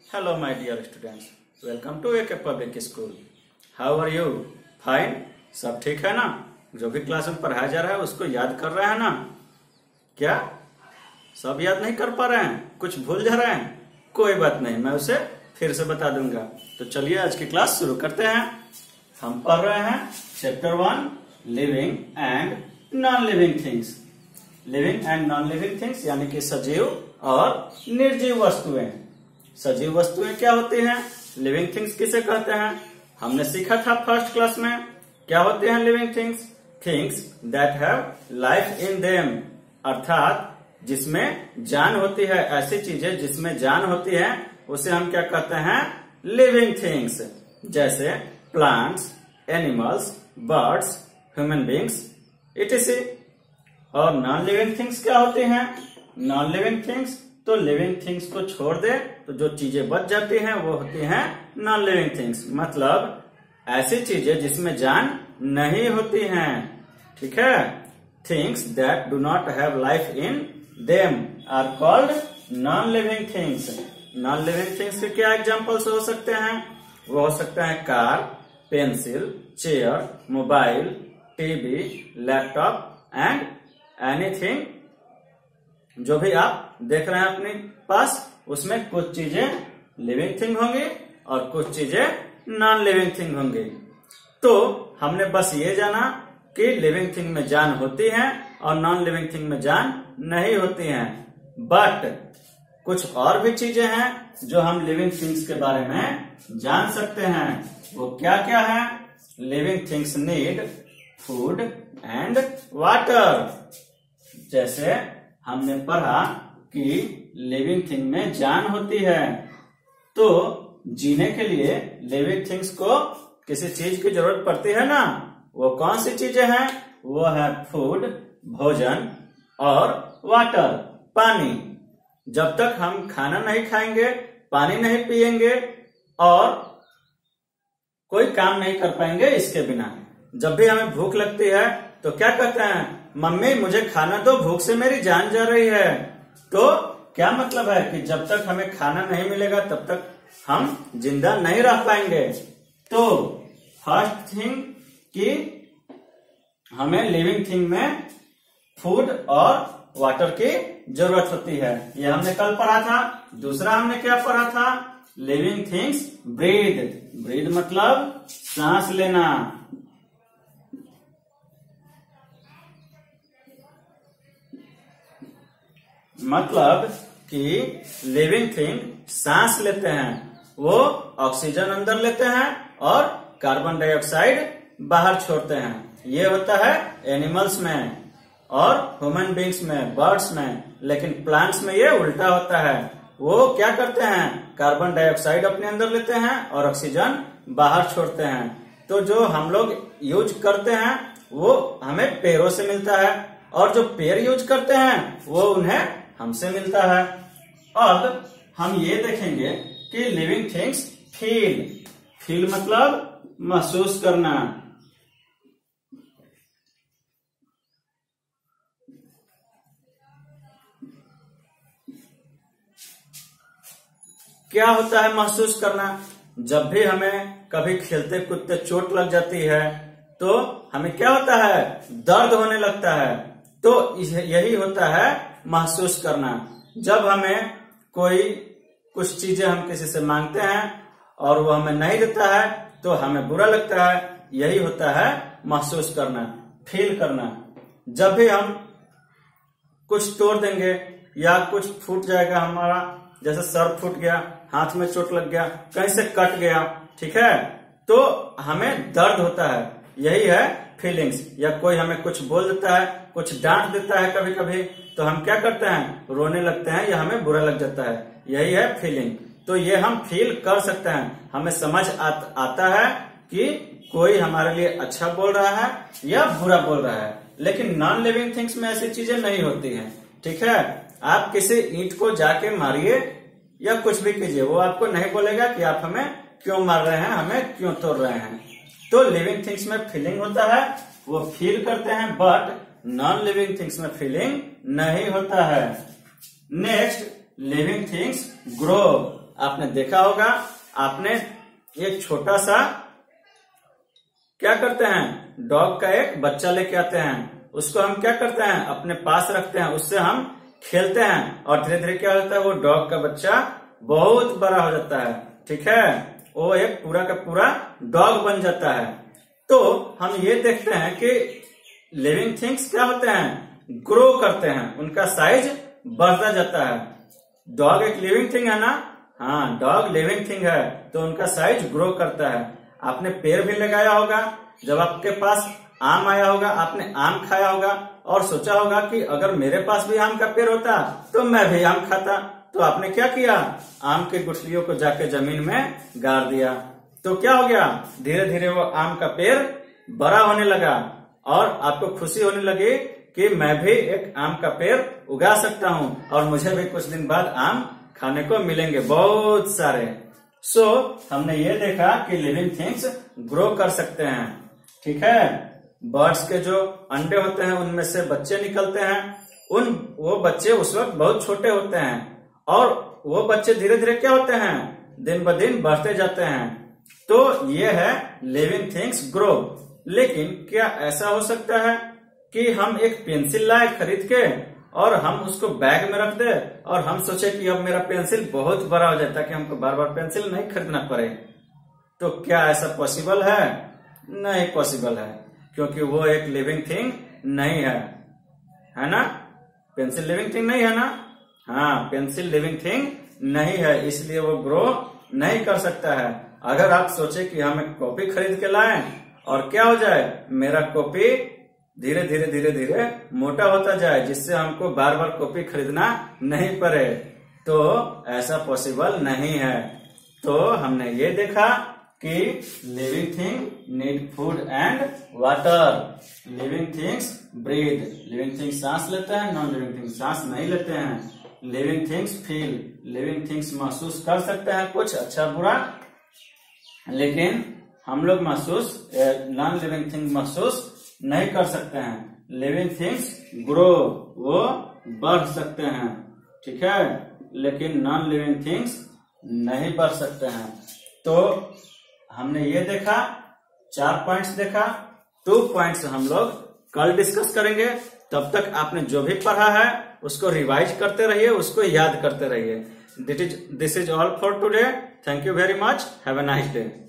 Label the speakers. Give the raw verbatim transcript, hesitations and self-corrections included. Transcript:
Speaker 1: Hello my dear students, welcome to A K Public School. How are you? Fine? सब ठीक है ना? जो भी क्लास में पढ़ाया जा रहा है उसको याद कर रहे हैं ना? क्या सब याद नहीं कर पा रहे हैं? कुछ भूल जा रहे हैं? कोई बात नहीं, मैं उसे फिर से बता दूंगा। तो चलिए आज की क्लास शुरू करते हैं। हम पढ़ रहे हैं chapter one, living and non living things. Living and non living things यानी कि सजीव और निर्जीव वस्तुएं। सजीव वस्तुएं क्या होती हैं? लिविंग थिंग्स किसे कहते हैं? हमने सीखा था फर्स्ट क्लास में। क्या होते हैं living things? Things that have life in them, अर्थात जिसमें जान होती है। ऐसी चीजें जिसमें जान होती है उसे हम क्या कहते हैं? Living things. जैसे plants, animals, birds, human beings etc. और नॉन लिविंग थिंग्स क्या होती हैं? नॉन लिविंग थिंग्स तो लिविंग थिंग्स को छोड़ दे तो जो चीजें बच जाती हैं वो होती हैं नॉन लिविंग थिंग्स। मतलब ऐसी चीजें जिसमें जान नहीं होती हैं। ठीक है? Things that do not have life in them are called non living things. Non living things के क्या एग्जांपल्स हो सकते हैं? वो हो सकते हैं car, pencil, chair, mobile, TV, laptop and anything. जो भी आप देख रहे हैं अपने पास उसमें कुछ चीजें लिविंग थिंग होंगी और कुछ चीजें नॉन लिविंग थिंग होंगी। तो हमने बस ये जाना कि लिविंग थिंग में जान होती है और नॉन लिविंग थिंग में जान नहीं होती है। बट कुछ और भी चीजें हैं जो हम लिविंग थिंग्स के बारे में जान सकते हैं। वो क्या क्या है? Living things need food and water. जैसे हमने पढ़ा कि लिविंग थिंग में जान होती है, तो जीने के लिए लिविंग थिंग्स को किसी चीज की जरूरत पड़ती है ना। वो कौन सी चीजें हैं? वो है फूड, भोजन और वाटर, पानी। जब तक हम खाना नहीं खाएंगे, पानी नहीं पिएंगे और कोई काम नहीं कर पाएंगे इसके बिना। जब भी हमें भूख लगती है तो क्या कहते हैं? मम्मी मुझे खाना दो, भूख से मेरी जान जा रही है। तो क्या मतलब है कि जब तक हमें खाना नहीं मिलेगा तब तक हम जिंदा नहीं रह पाएंगे। तो फर्स्ट थिंग कि हमें लिविंग थिंग में फूड और वाटर की जरूरत होती है। ये हमने कल पढ़ा था। दूसरा हमने क्या पढ़ा था? Living things breathe. ब्रीद मतलब सांस लेना। मतलब कि लिविंग थिंग सांस लेते हैं। वो ऑक्सीजन अंदर लेते हैं और कार्बन डाइऑक्साइड बाहर छोड़ते हैं। ये होता है एनिमल्स में और ह्यूमन बींग्स में, बर्ड्स में। लेकिन प्लांट्स में ये उल्टा होता है। वो क्या करते हैं? कार्बन डाइऑक्साइड अपने अंदर लेते हैं और ऑक्सीजन बाहर छोड़ते हैं। तो जो हम लोग यूज करते हैं वो हमें पेड़ों से मिलता है और जो पेड़ यूज करते हैं वो उन्हें हमसे मिलता है। अब हम ये देखेंगे कि लिविंग थिंग्स फील। फील मतलब महसूस करना। क्या होता है महसूस करना? जब भी हमें कभी खेलते कूदते चोट लग जाती है तो हमें क्या होता है? दर्द होने लगता है। तो यही होता है महसूस करना। जब हमें कोई कुछ चीजें हम किसी से मांगते हैं और वो हमें नहीं देता है तो हमें बुरा लगता है। यही होता है महसूस करना, फील करना। जब भी हम कुछ तोड़ देंगे या कुछ फूट जाएगा हमारा, जैसे सर फूट गया, हाथ में चोट लग गया, कहीं से कट गया, ठीक है, तो हमें दर्द होता है। यही है फीलिंग्स। या कोई हमें कुछ बोल देता है, कुछ डांट देता है कभी कभी, तो हम क्या करते हैं? रोने लगते हैं या हमें बुरा लग जाता है। यही है फीलिंग। तो ये हम फील कर सकते हैं। हमें समझ आ, आता है कि कोई हमारे लिए अच्छा बोल रहा है या बुरा बोल रहा है। लेकिन नॉन लिविंग थिंग्स में ऐसी चीजें नहीं होती हैं। ठीक है? आप किसी ईंट को जाके मारिए या कुछ भी कीजिए, वो आपको नहीं बोलेगा कि आप हमें क्यों मार रहे हैं, हमें क्यों तोड़ रहे हैं। तो लिविंग थिंग्स में फीलिंग होता है, वो फील करते हैं। बट नॉन लिविंग थिंग्स में फीलिंग नहीं होता है। नेक्स्ट, लिविंग थिंग्स ग्रो, आपने देखा होगा, आपने एक छोटा सा क्या करते हैं, डॉग का एक बच्चा लेके आते हैं, उसको हम क्या करते हैं, अपने पास रखते हैं, उससे हम खेलते हैं और धीरे धीरे क्या होता है, वो डॉग का बच्चा बहुत बड़ा हो जाता है। ठीक है, वो एक पूरा का पूरा डॉग बन जाता है। तो हम ये देखते हैं कि लिविंग थिंग्स क्या होते हैं, ग्रो करते हैं, उनका साइज बढ़ता जाता है। डॉग एक लिविंग थिंग है ना, हाँ डॉग लिविंग थिंग है, तो उनका साइज ग्रो करता है। आपने पेड़ भी लगाया होगा, जब आपके पास आम आया होगा, आपने आम खाया होगा और सोचा होगा कि अगर मेरे पास भी आम का पेड़ होता तो मैं भी आम खाता। तो आपने क्या किया, आम के गुठलियों को जाके जमीन में गाड़ दिया, तो क्या हो गया, धीरे धीरे वो आम का पेड़ बड़ा होने लगा और आपको खुशी होने लगी कि मैं भी एक आम का पेड़ उगा सकता हूँ और मुझे भी कुछ दिन बाद आम खाने को मिलेंगे बहुत सारे। सो so, हमने ये देखा कि लिविंग थिंग्स ग्रो कर सकते हैं। ठीक है, बर्ड्स के जो अंडे होते हैं उनमें से बच्चे निकलते हैं, उन वो बच्चे उस वक्त बहुत छोटे होते हैं और वो बच्चे धीरे धीरे क्या होते हैं, दिन ब दिन बढ़ते जाते हैं। तो ये है लिविंग थिंग्स ग्रो। लेकिन क्या ऐसा हो सकता है कि हम एक पेंसिल लाए खरीद के और हम उसको बैग में रख दे और हम सोचे कि अब मेरा पेंसिल बहुत बड़ा हो जाए ताकि हमको बार बार पेंसिल नहीं खरीदना पड़े? तो क्या ऐसा पॉसिबल है? नहीं पॉसिबल है, क्योंकि वो एक लिविंग थिंग नहीं है, है ना। पेंसिल लिविंग थिंग नहीं है ना, हाँ पेंसिल लिविंग थिंग नहीं है, इसलिए वो ग्रो नहीं कर सकता है। अगर आप सोचे कि हम एक कॉपी खरीद के लाएं और क्या हो जाए, मेरा कॉपी धीरे धीरे धीरे धीरे मोटा होता जाए जिससे हमको बार बार कॉपी खरीदना नहीं पड़े, तो ऐसा पॉसिबल नहीं है। तो हमने ये देखा कि living thing need food and water. Living things breathe, living things सांस लेते हैं, नॉन लिविंग थिंग्स सांस नहीं लेते हैं। Living things feel, living things महसूस कर सकते हैं कुछ अच्छा बुरा, लेकिन हम लोग महसूस, नॉन लिविंग थिंग महसूस नहीं कर सकते हैं। लिविंग थिंग्स ग्रो, वो बढ़ सकते हैं, ठीक है, लेकिन नॉन लिविंग थिंग्स नहीं बढ़ सकते हैं। तो हमने ये देखा, चार पॉइंट्स देखा, टू पॉइंट्स हम लोग कल डिस्कस करेंगे। तब तक आपने जो भी पढ़ा है उसको रिवाइज करते रहिए, उसको याद करते रहिए। This is this is all for today. Thank you very much, have a nice day.